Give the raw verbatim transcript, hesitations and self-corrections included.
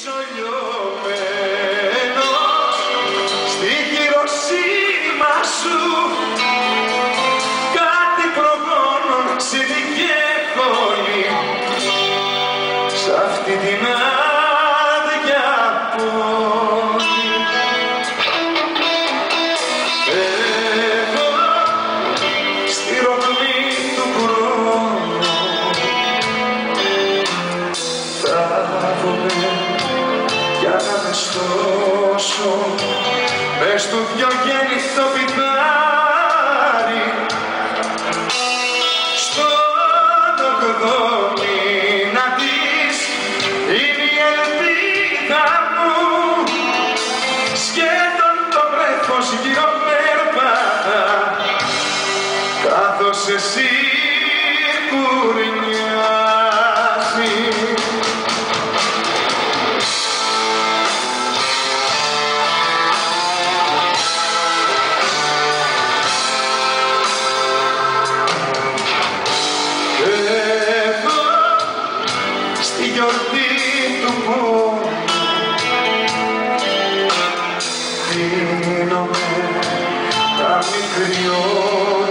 πίσω λιωμένο στη Χειροσύμα σου, κάτι προγόνων σε δικαιώνει σ' αυτή την άδεια πόλη. Εγώ στη ρογμή του χρόνου θάβομαι για να με στώσω μες του δυο γέννηθο πιτάρι στον ογδόμηνα της είναι η ελπίδα μου, σχεδόν το βρέφος γύρω περπάτα καθώς εσύ κουρνιάζεις. Στη γιορτή του πόνου δίνομαι τα μικρή